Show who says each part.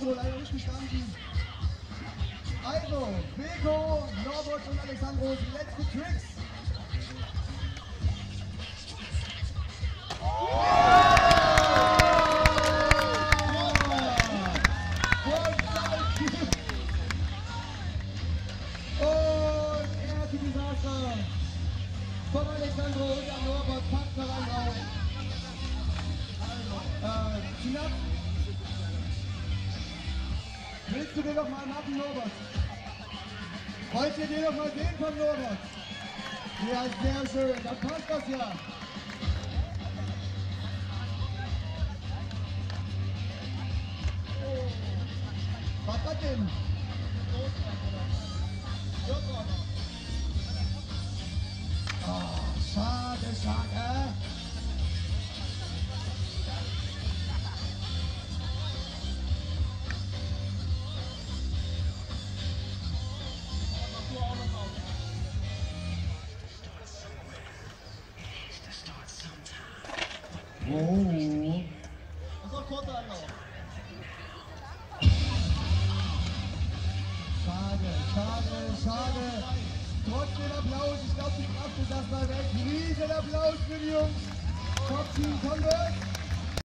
Speaker 1: so leider nicht gestanden. Also, Beko, Norbert und Alexandros letzte Tricks. Von Alexandro und der Norbert packt da rein drauf. Knapp. Willst du den noch mal machen, Norbert? Wollt ihr den noch mal sehen von Norbert? Ja, sehr schön. Dann passt das ja. Was hat denn? Oh, schade, schade. Oh. Das war kurzer Anlauf. Schade, schade, schade. Trotzdem Applaus. Ich glaube, die Kraft ist erstmal weg. Riesen Applaus für die Jungs. Top Team Converse.